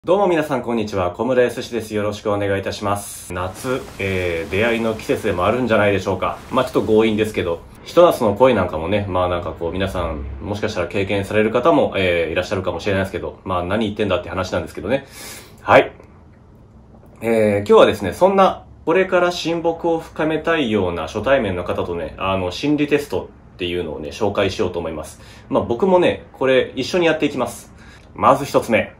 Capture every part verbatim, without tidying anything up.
どうも皆さんこんにちは。小村康史です。よろしくお願いいたします。夏、えー、出会いの季節でもあるんじゃないでしょうか。まあちょっと強引ですけど、ひと夏の恋なんかもね、まあなんかこう皆さん、もしかしたら経験される方も、えー、いらっしゃるかもしれないですけど、まあ何言ってんだって話なんですけどね。はい。えー、今日はですね、そんな、これから親睦を深めたいような初対面の方とね、あの、心理テストっていうのをね、紹介しようと思います。まあ僕もね、これ一緒にやっていきます。まず一つ目。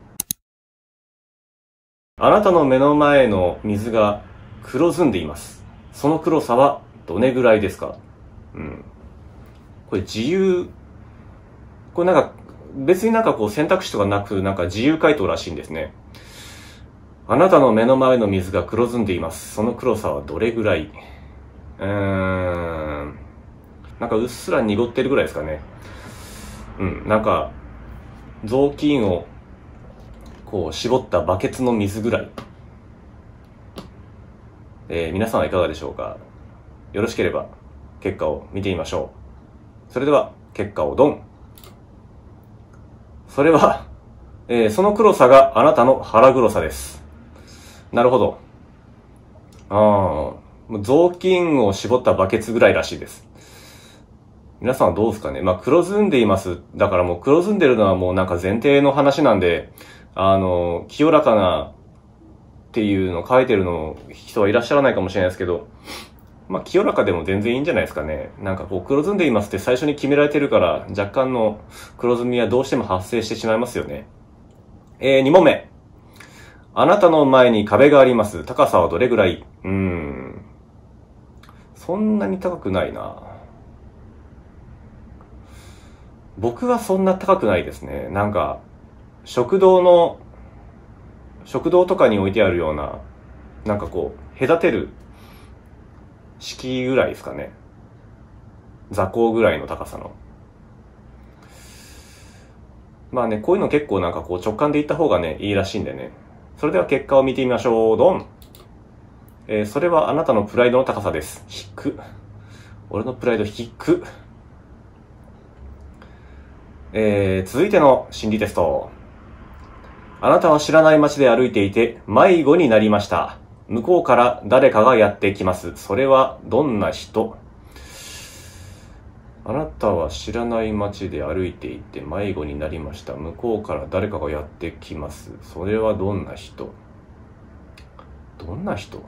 あなたの目の前の水が黒ずんでいます。その黒さはどれぐらいですか？うん。これ自由、これなんか別になんかこう選択肢とかなくなんか自由回答らしいんですね。あなたの目の前の水が黒ずんでいます。その黒さはどれぐらい？うーん。なんかうっすら濁ってるぐらいですかね。うん。なんか雑巾をこう絞ったバケツの水ぐらい。えー、皆さんはいかがでしょうか？よろしければ結果を見てみましょう。それでは結果をドン。それは、えー、その黒さがあなたの腹黒さです。なるほど。ああ、雑巾を絞ったバケツぐらいらしいです。皆さんはどうですかね？まあ黒ずんでいます。だからもう黒ずんでるのはもうなんか前提の話なんで、あの、清らかなっていうのを書いてるの人はいらっしゃらないかもしれないですけど、まあ清らかでも全然いいんじゃないですかね。なんかこう黒ずんでいますって最初に決められてるから若干の黒ずみはどうしても発生してしまいますよね。えー、に問目。あなたの前に壁があります。高さはどれぐらい？うーん。そんなに高くないな。僕はそんな高くないですね。なんか、食堂の、食堂とかに置いてあるような、なんかこう、隔てる敷居ぐらいですかね。座高ぐらいの高さの。まあね、こういうの結構なんかこう直感で言った方がね、いいらしいんでね。それでは結果を見てみましょう。ドン。えー、それはあなたのプライドの高さです。低。俺のプライド低。えー、続いての心理テスト。あなたは知らない街で歩いていて迷子になりました。向こうから誰かがやってきます。それはどんな人？あなたは知らない街で歩いていて迷子になりました。向こうから誰かがやってきます。それはどんな人？どんな人？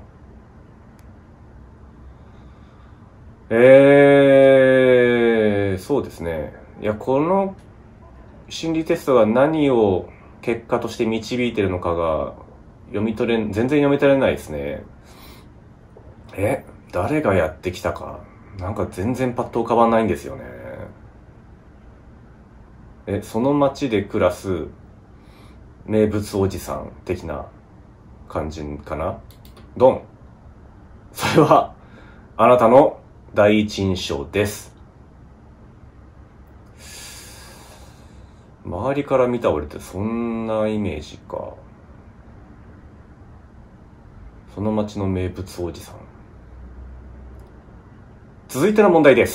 えー、そうですね。いや、この心理テストが何を結果として導いてるのかが読み取れん、全然読み取れないですね。え、誰がやってきたか。なんか全然パッと浮かばないんですよね。え、その街で暮らす名物おじさん的な感じかな。ドン。それはあなたの第一印象です。周りから見た俺ってそんなイメージか。その街の名物おじさん。続いての問題です。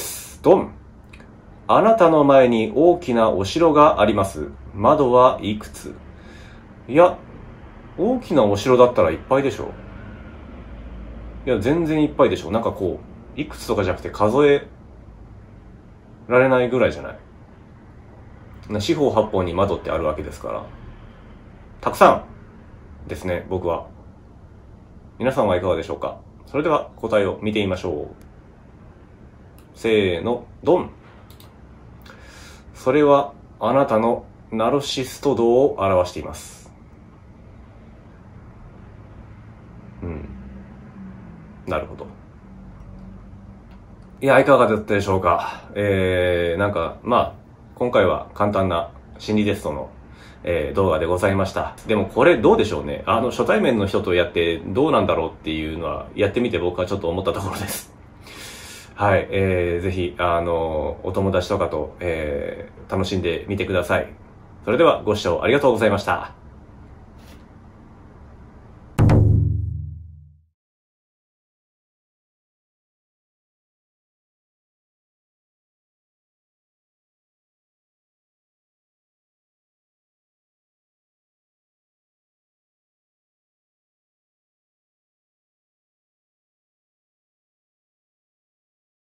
ドン。あなたの前に大きなお城があります。窓はいくつ？いや、大きなお城だったらいっぱいでしょ。いや、全然いっぱいでしょ。なんかこう、いくつとかじゃなくて数えられないぐらいじゃない。四方八方に窓ってあるわけですから。たくさんですね、僕は。皆さんはいかがでしょうか？それでは答えを見てみましょう。せーの、ドン。それはあなたのナルシスト度を表しています。うん。なるほど。いや、いかがだったでしょうか。えー、なんか、まあ、今回は簡単な心理テストの、えー、動画でございました。でもこれどうでしょうね。あの、初対面の人とやってどうなんだろうっていうのは、やってみて僕はちょっと思ったところです。はい、えー、ぜひ、あの、お友達とかと、えー、楽しんでみてください。それではご視聴ありがとうございました。